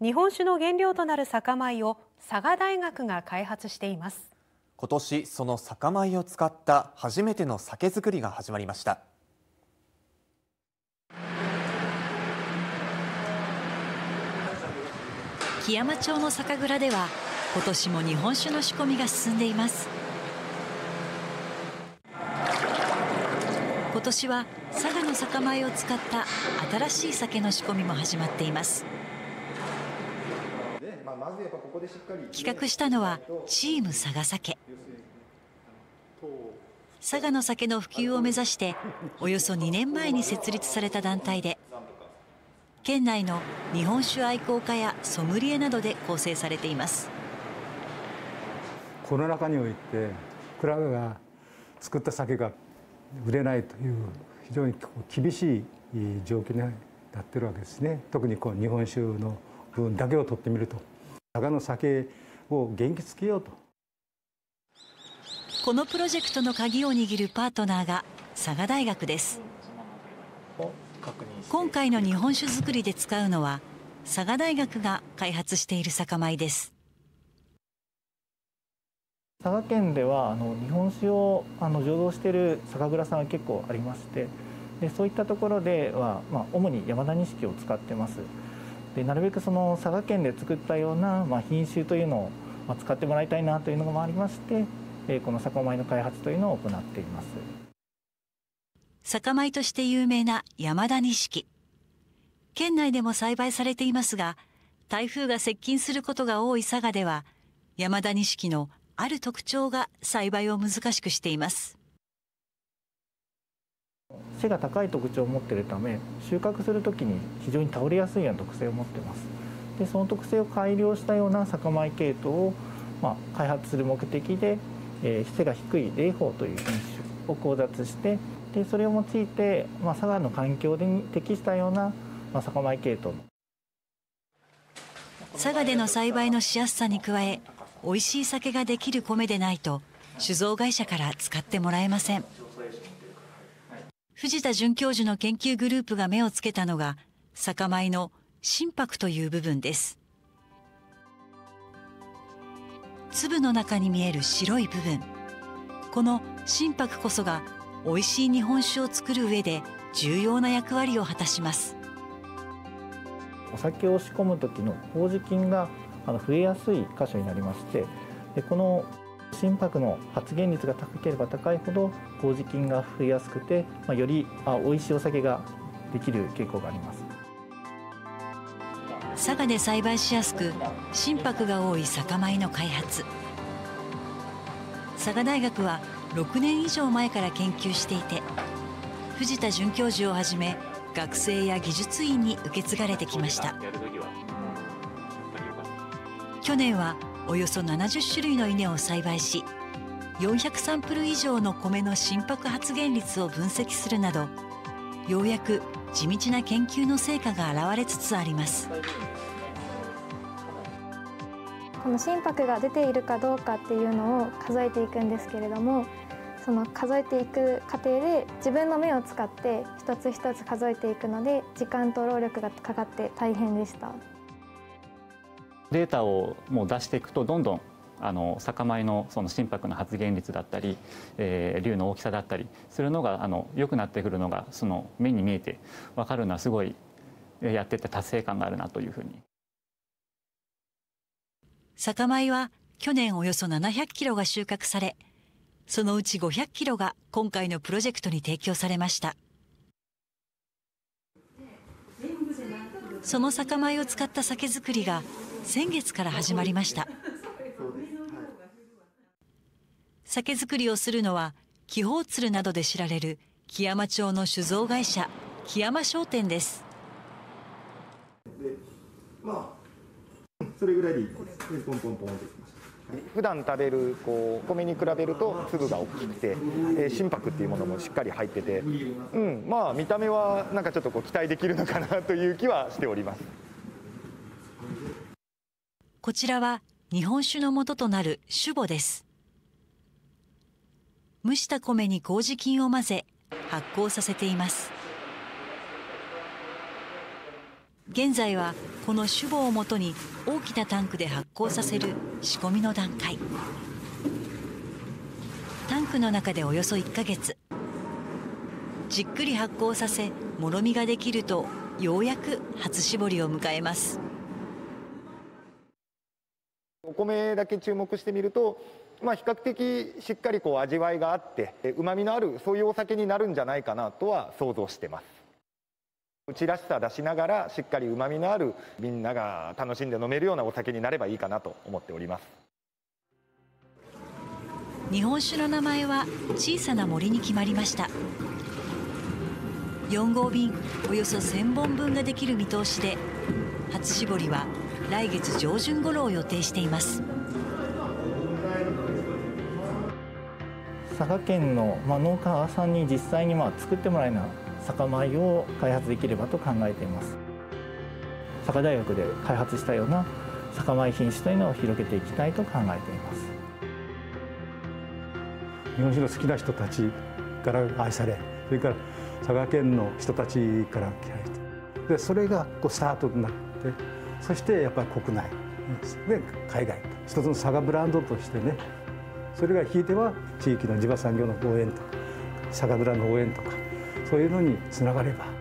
日本酒の原料となる酒米を佐賀大学が開発しています。 今年その酒米を使った初めての酒造りが始まりました。 木山町の酒蔵では今年も日本酒の仕込みが進んでいます。今年は佐賀の酒米を使った新しい酒の仕込みも始まっています。企画したのはチーム佐賀酒。佐賀の酒の普及を目指しておよそ2年前に設立された団体で、県内の日本酒愛好家やソムリエなどで構成されています。 コロナ禍において蔵が作った酒が売れないという非常に厳しい状況になっているわけですね。特に日本酒の部分だけを取ってみると、佐賀の酒を元気づけようと。 このプロジェクトの鍵を握るパートナーが佐賀大学です。今回の日本酒造りで使うのは佐賀大学が開発している酒米です。 佐賀県では日本酒を醸造している酒蔵さんが結構ありまして、でそういったところでは、主に山田錦を使ってます。でなるべくその佐賀県で作ったような、品種というのを使ってもらいたいなというのもありまして、この酒米の開発というのを行っています。 酒米として有名な山田錦、県内でも栽培されていますが、台風が接近することが多い佐賀では山田錦のある特徴が栽培を難しくしています。 背が高い特徴を持っているため、収穫するときに非常に倒れやすいような特性を持っています。でその特性を改良したような酒米系統を、開発する目的で、背が低い霊峰という品種を交雑して、でそれを用いて、佐賀の環境に適したような、酒米系統。 佐賀での栽培のしやすさに加え、美味しい酒ができる米でないと酒造会社から使ってもらえません。藤田准教授の研究グループが目をつけたのが酒米の心拍という部分です。粒の中に見える白い部分、この心拍こそが美味しい日本酒を作る上で重要な役割を果たします。 お酒を仕込む時の麹菌が増えやすい箇所になりまして、でこの心拍の発現率が高ければ高いほど麹菌が増えやすくて、より美味しいお酒ができる傾向があります。 佐賀で栽培しやすく心拍が多い酒米の開発、佐賀大学は6年以上前から研究していて、藤田准教授をはじめ学生や技術員に受け継がれてきました。去年はおよそ70種類の稲を栽培し、400サンプル以上の米の心拍発現率を分析するなど、ようやく地道な研究の成果が現れつつあります。 この心拍が出ているかどうかっていうのを数えていくんですけれども、その数えていく過程で自分の目を使って一つ一つ数えていくので、時間と労力がかかって大変でした。 データをもう出していくと、どんどん酒米のその心拍の発現率だったり、粒の大きさだったりするのが良くなってくるのがその目に見えて分かるのは、すごいやってて達成感があるなというふうに。 酒米は去年およそ700キロが収穫され、そのうち500キロが今回のプロジェクトに提供されました。その酒米を使った酒造りが先月から始まりました。酒造りをするのは気泡鶴などで知られる木山町の酒造会社木山商店です。 それぐらいでいいです。ポンポンポンっていきました。普段食べる米に比べると粒が大きくて、心拍っていうものもしっかり入ってて、見た目はなんかちょっと期待できるのかなという気はしております。 こちらは日本酒の元となる酒母です。蒸した米に麹菌を混ぜ発酵させています。 現在はこの酒母をもとに大きなタンクで発酵させる仕込みの段階。タンクの中でおよそ1ヶ月じっくり発酵させ、もろみができるとようやく初搾りを迎えます。 お米だけ注目してみると、比較的しっかり味わいがあってうまみのある、そういうお酒になるんじゃないかなとは想像してます。うちらしさ出しながらしっかりうまみのある、みんなが楽しんで飲めるようなお酒になればいいかなと思っております。 日本酒の名前は小さな森に決まりました。4号瓶およそ1000本分ができる見通しで、初搾りは来月上旬頃を予定しています。 佐賀県の農家さんに実際に作ってもらえるような酒米を開発できればと考えています。佐賀大学で開発したような酒米品種というのを広げていきたいと考えています。 日本酒の好きな人たちから愛され、それから佐賀県の人たちから愛されて、それがスタートになって、そしてやっぱり国内で海外と一つの佐賀ブランドとしてね、それがひいては地域の地場産業の応援とか酒蔵の応援とか、そういうのにつながれば